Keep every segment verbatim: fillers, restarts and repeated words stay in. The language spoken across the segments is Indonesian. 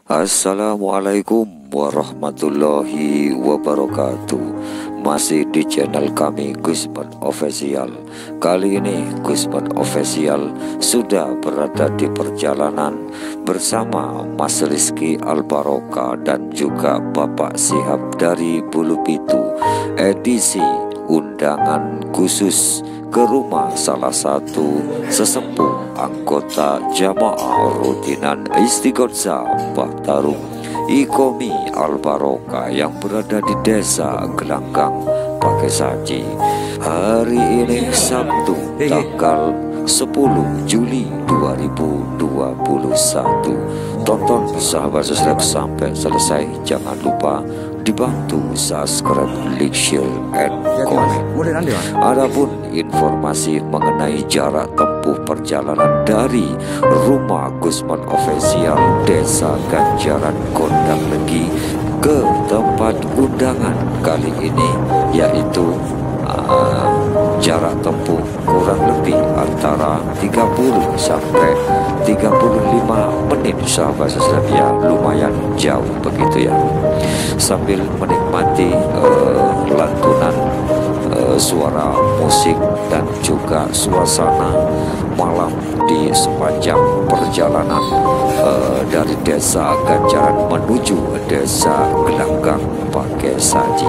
Assalamualaikum warahmatullahi wabarakatuh. Masih di channel kami Gusman Official. Kali ini Gusman Official sudah berada di perjalanan bersama Mas Rizky Albaroka dan juga Bapak Sihab dari Bulu Pitu. Edisi undangan khusus ke rumah salah satu sesepuh anggota jamaah rutinan Istighotsah Mbah Tarub Ikomi Albaroka yang berada di desa Gelanggang Pakesaji. Hari ini Sabtu tanggal sepuluh Juli dua ribu dua puluh satu. Tonton sahabat subscribe sampai selesai. Jangan lupa dibantu subscribe, like, share, and comment. Adapun informasi mengenai jarak tempuh perjalanan dari rumah Gusman Official Desa Ganjaran Gondang Legi ke tempat undangan kali ini, yaitu uh, jarak tempuh kurang lebih antara tiga puluh sampai tiga puluh lima menit sahabat subscribe, ya lumayan jauh begitu ya. Sambil menikmati uh, lantunan uh, suara musik dan juga suasana malam di sepanjang perjalanan uh, dari desa Ganjaran menuju desa Gelanggang Pakesaji.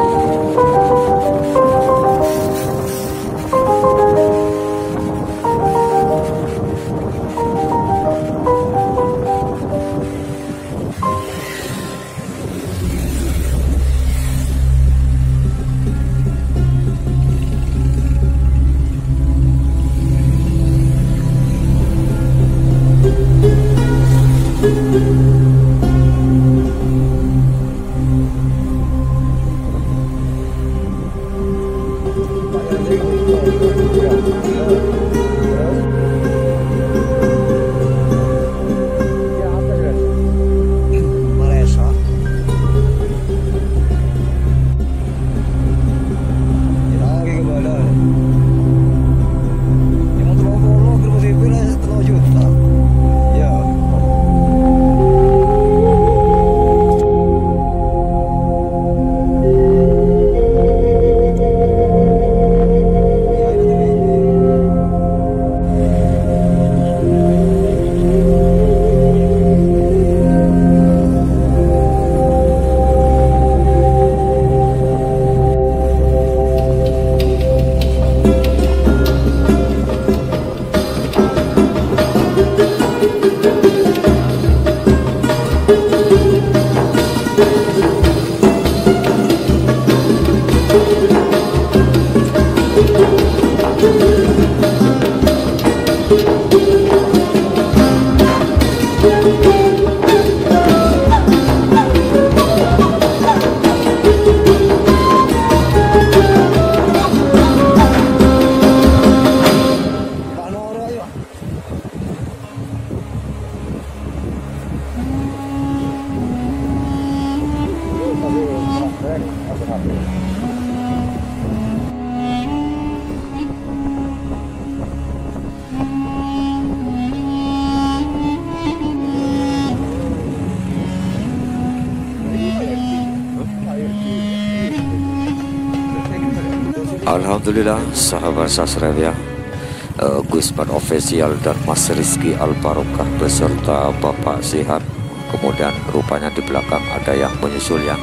Alhamdulillah sahabat subscribe ya, uh, Gusman Official dan Mas Rizky Albaroka beserta Bapak Sihab. Kemudian rupanya di belakang ada yang menyusul ya,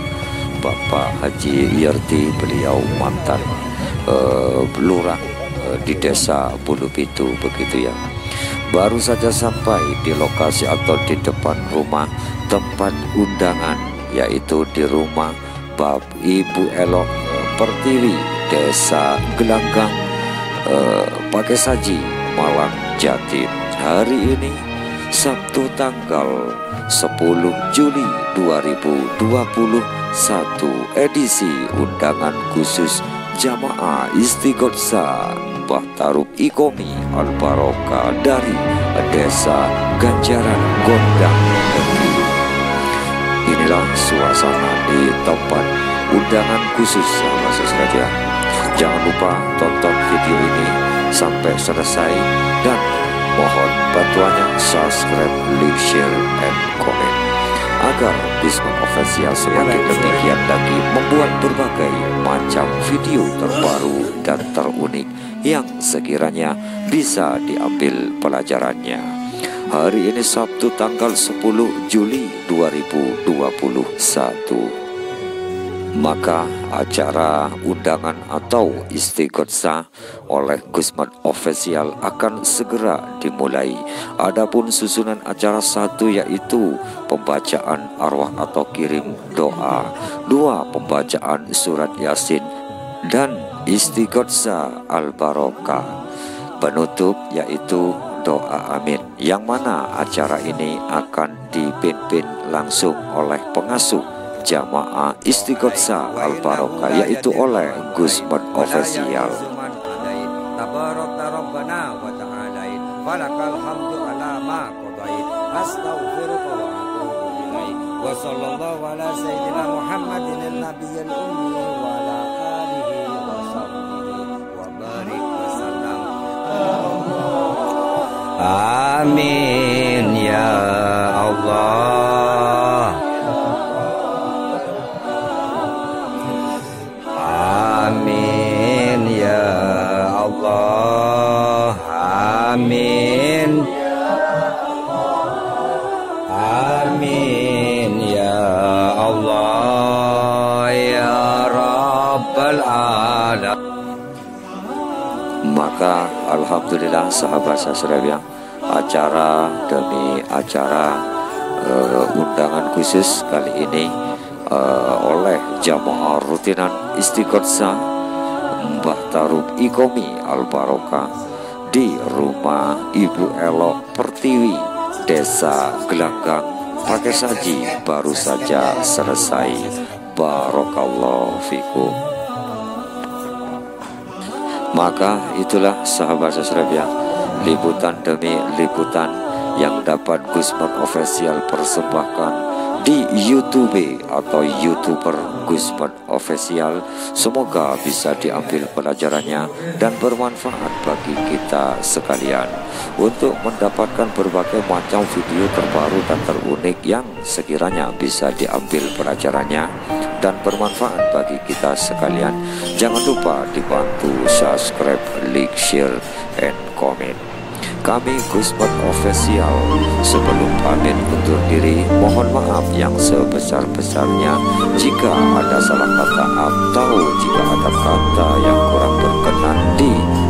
Bapak Haji Yerti, beliau mantan uh, lurah uh, di desa Bulu Pitu begitu ya. Baru saja sampai di lokasi atau di depan rumah tempat undangan, yaitu di rumah Bab Ibu Elok uh, Pertiwi Desa Gelanggang uh, Pakesaji, Malang, Jatim. Hari ini Sabtu tanggal sepuluh Juli dua ribu dua puluh satu, edisi undangan khusus jamaah Istighotsah Mbah Tarub Ikomi Albaroka dari desa Ganjaran Gondang Legi. Inilah suasana di tempat undangan khusus sahabat subscribe. Jangan lupa tonton video ini sampai selesai dan mohon bantuannya subscribe, like, share, and comment. agar Gusman Official semakin lebih giat lagi membuat berbagai macam video terbaru dan terunik yang sekiranya bisa diambil pelajarannya. Hari ini Sabtu tanggal sepuluh Juli dua ribu dua puluh satu. Maka acara undangan atau istighosah oleh Gusman Official akan segera dimulai. Adapun susunan acara satu yaitu pembacaan arwah atau kirim doa, dua pembacaan surat Yasin, dan istighosah al-barokah. Penutup yaitu doa amin, yang mana acara ini akan dipimpin langsung oleh pengasuh Jamaah Istighosah Al-Barokah, yaitu oleh Gusman Official. Amin ya Allah. Amin ya Allah. Amin. Amin ya Allah ya Rabbal Alamin. Maka alhamdulillah sahabat Sasrabia, acara demi acara uh, undangan khusus kali ini uh, oleh jamaah rutinan Istighosah Mbah Tarub Ikomi Al-Barokah di rumah Ibu Elok Pertiwi, Desa Gelanggang, Pakai Saji baru saja selesai. Barakallahu fikum. Maka itulah sahabat Sasrabia, liputan demi liputan yang dapat Gusman Official persembahkan di YouTube atau YouTuber Gusman Official. Semoga bisa diambil pelajarannya dan bermanfaat bagi kita sekalian untuk mendapatkan berbagai macam video terbaru dan terunik yang sekiranya bisa diambil pelajarannya dan bermanfaat bagi kita sekalian. Jangan lupa dibantu subscribe, like, share, and comment. Kami Gusman Official sebelum pamit undur diri, mohon maaf yang sebesar-besarnya jika ada salah kata atau jika ada kata yang kurang berkenan di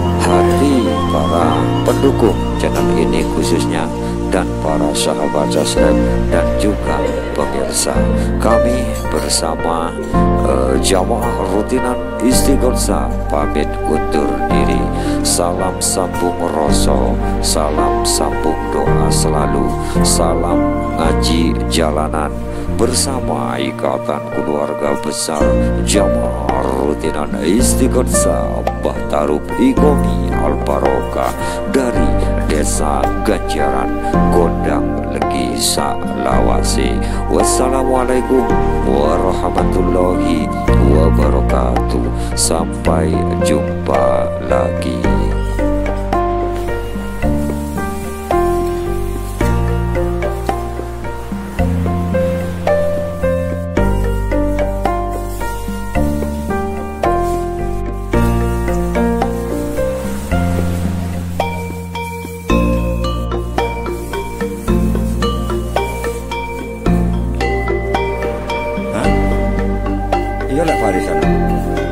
hati para pendukung channel ini khususnya, dan para sahabat subscribe dan juga pemirsa. Kami bersama uh, jamaah rutinan Istighosah pamit undur diri. Salam sambung rasa, salam sambung doa selalu, salam ngaji jalanan bersama ikatan keluarga besar jamaah rutinan Istighosah Mbah Tarub Ikomi Al-Barokah dari Desa Ganjaran, Gondang Legi Salawasi. Wassalamualaikum warahmatullahi wabarakatuh. Sampai jumpa lagi. Iya lah Farisan.